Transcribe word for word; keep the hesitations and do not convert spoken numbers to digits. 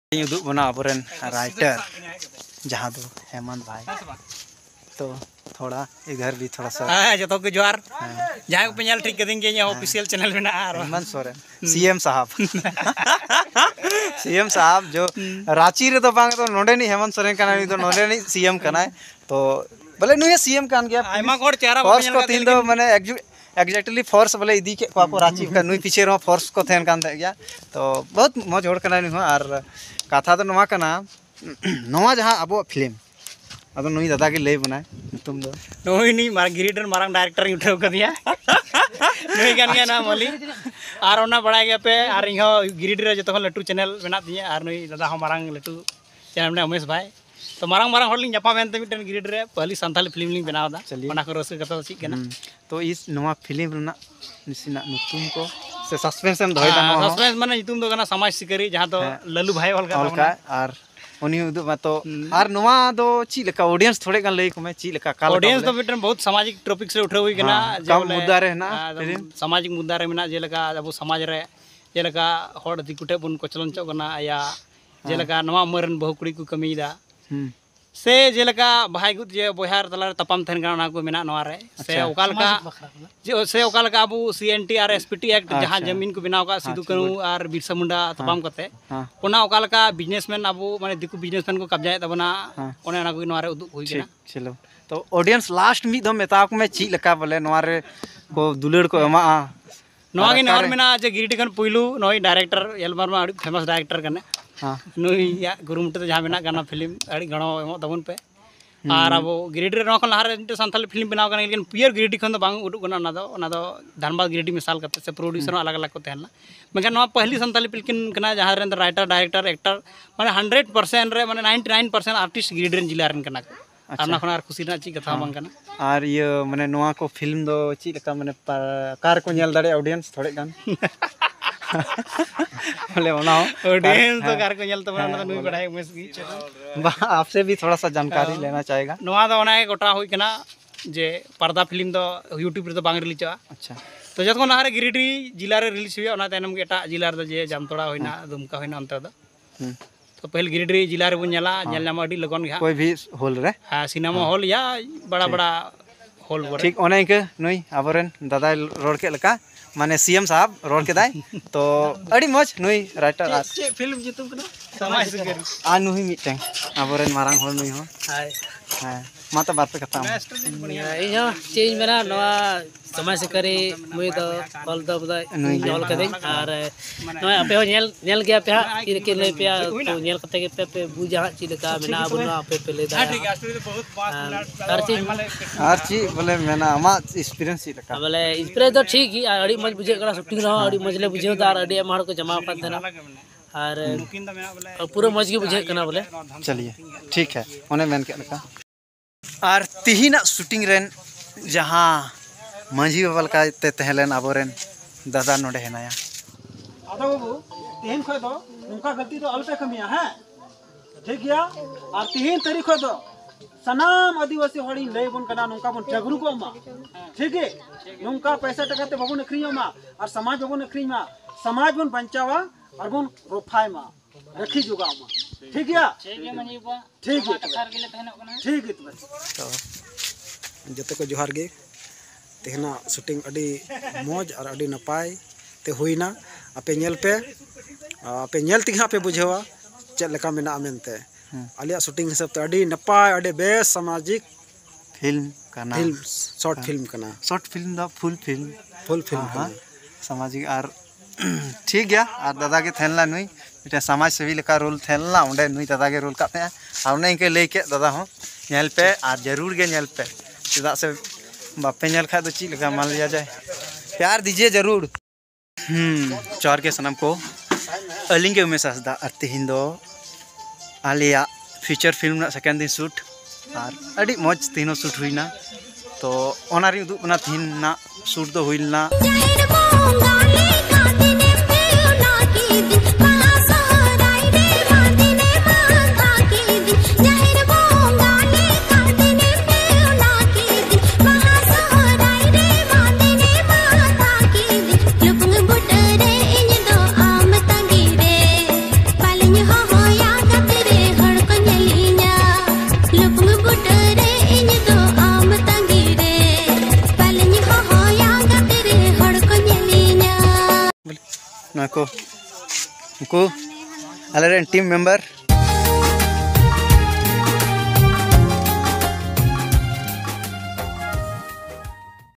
उदुग बना अबोरेन राइटर जहाँ दो हेमंत भाई। तो थोड़ा इधर भी थोड़ा सा हाँ जो को जोहार जहाँ को पेल ठीक करेंगे यहाँ ऑफिशियल चैनल में ना हेमंत सोरेन सीएम साहब सीएम साहब जो रांची रे तो बांग तो नोडे नहीं हेमंत सोरेन का नहीं तो नोडे नहीं सीएम करना है तो बोले नुए सीएम कान गया आयमा कोड चेहरा फोर्स को तीन दो माने एग्जैक्टली फोर्स बोले इदी के को रांची का नुई पीछे रो फोर्स को थेन कान गया तो बहुत मौज होड़ करना नु और कथा तो नवा कना नवा जहाँ अब फिल्म अब नुई दादा के लय बनाए तुम दो नुई नहीं मार गिरिडर मारंग डायरेक्टर उठाव कर दिया नुई कान गया ना मोली और ओना बड़ा गया पे और इहो गिरिडर जो तखन लट्टू चैनल बना दिया और नुई दादा हम मारंग लट्टू चैनल में उमेश भाई तो मारंग मारंग हॉल लिंग जपा मेनते मिटन गिरिडर रे पहली संथाली फिल्म लिंग बनाव दा ओना को रस कथा ची केना तो इस नवा फिल्म रना निसिना नुतुम को से सस्पेंस हम धोय दा सस्पेंस माने नुतुम दो कना समाज सिकारी जहां तो लल्लू भाई वाल का और उनी उदु मा तो और नवा दो ची लेका ऑडियंस थोड़े गन लई को में ची लेका काल ऑडियंस तो मिटन बहुत सामाजिक टॉपिक से उठा हुई केना जे मुद्दा रे ना सामाजिक मुद्दा रे मेना जे लेका अब समाज रे जे लेका होड़ दिकुटे बुन कोचलन चो कना या जे लेका नवा मरन बहु कुड़ी को कमीदा से जेलका भाई गुद जे बोहार तलार तपाम थेन गाना को मेना नवा रे से ओकालका जे से ओकालका अबु सीएनटी आर एसपीटी एक्ट जहां जमीन को बनाव का सिदु कनु आर बिरसा मुंडा तपाम कते ओना ओकालका बिजनेसमैन अबु माने दिकु बिजनेसमैन को कब्जाय तबना ओने ना को नवा रे उदु होई गेना चलो तो ऑडियंस लास्ट मी दो मेता को में ची लका बोले नवा रे को दुलड़ को एमा नवा के नवर मेना जे गिरिटी कन पुइलू नोई डायरेक्टर एलमार मा फेमस डायरेक्टर कने हाँ नुई या गुरुमुट जहाँ मेना गाना फिल्म अड़ी गणो एमो तबन पे और अब गिरिटी रे नखन लहारे संथाली फिल्म बनाव कना लेकिन पियर गिरिटी खन दो बांग उडुक कना ना दो ना दो धनबाद गिरिटी मिसाल करते से प्रोड्यूसर अलग अलग को तहना मेकन नवा पहली संथाली फिल्म कना जहाँ रे राइटर डायरेक्टर एक्टर माने हंड्रेड परसेंट रे माने नाइंटी नाइन परसेंट आर्टिस्ट गिरिटी रे जिला रन कना और ना खन खुशी ना ची कथा बांग कना और ये माने नवा को फिल्म दो ची लका माने कार को नेल दाड़े ऑडियंस थोड़े गान बोले ओना ऑडियंस तो कार को नेल तो ना नुई बढ़ाई उमेश की आपसे भी थोड़ा सा जानकारी लेना चाहेगा नवा दो ओना गोटा होई कना जे पर्दा फिल्म दो यूट्यूब रे तो बांग रिलीज अच्छा तो जतन लहारे गिरिटी जिला रे रिलीज हुई ओना तायनम के एटा जिला रे जे जामतोड़ा होइना दुमका होइना अंत दो तो पहले गिरिटी जिला रे बन नेला नेल नामा अडी लगन गया कोई भी हॉल रे हां सिनेमा हॉल या बड़ा बड़ा हॉल बर ठीक ओने के नुई आबोरेन दादा रोड के लका माने सीएम साहब रोड के दाई तो अड़ी मज नुई राइटर आज फिल्म जितुम कना समाज सिकारी आ नुई मिटeng आबोरेन मारांग हॉल नुई हो हाय हाय माता बात पे कथा इहो चेंज मेना नवा समाज सिकारी मुई तो कॉल दो बदा कॉल कदे और नवा आपे हो नेल नेल गया पे इ के ले पे तो नेल कते के पे पे बुझा ची लका मेना अब नवा पे पे ले दा ठीक है स्टोरी तो बहुत पांच हर चीज हर चीज बोले मेना अमा एक्सपीरियंस ची लका बोले एक्सपीरियंस तो ठीक ही अड़ी मज बुझे करा शूटिंग रहो अड़ी मजले बुझे दार अड़ी मार को जमा कर देना और पूरा मज के बुझे कना बोले चलिए ठीक है ओने मेन के लका और तिहिना शूटिंग रेन जहाँ मांझी बाबा का ते तहलेन आबोरेन दादा नोडे हेनाया आदा बाबू तीन खो दो उनका गलती तो अल्पे कमिया है ठीक गया और तीन तारीख दो सनाम आदिवासी हड़ी लय बन कना नुका बन जगरू को मा ठीक है नुका पैसा टका ते बाबू नखरियो मा और समाज बाबू नखरी मा समाज बन बंचावा और बन रोफाय मा रखी जुगा मा ठीक है ठीक है मनी बा ठीक है टकार के ले तहनो कना ठीक है तो जते को जोहार गे तेहना शूटिंग अडी मौज और अडी नपाय ते हुईना आपे नेल पे आपे नेल तिग आपे बुझेवा चेक लेका मेना मेनते आलिया शूटिंग हिसाब ते अडी नपाय अडी बेस सामाजिक फिल्म करना फिल्म शॉर्ट फिल्म करना शॉर्ट फिल्म दा फुल फिल्म फुल फिल्म हां सामाजिक और ठीक गया और दादा के थेनला नुई इटा समाज सेवी लेका रोल थेनला ओंडे नुई दादा के रोल काते आ उन्हें के ले के दादा हो नेल पे और जरूर के नेल पे चदा से बापे नेल खा तो ची लगा मान लिया जाए प्यार दीजिए जरूर हम्म चार के सनम को अलिंग के उमेश हंसदा और तिहिन दो आलिया फीचर फिल्म ना सेकेंड दिन शूट और अड़ी मौज तीनों शूट हुई ना तो ओनारी उदुग ना तिहिन ना शूट तो हुईलना oh, yeah. को उनको आलेरेन टीम मेंबर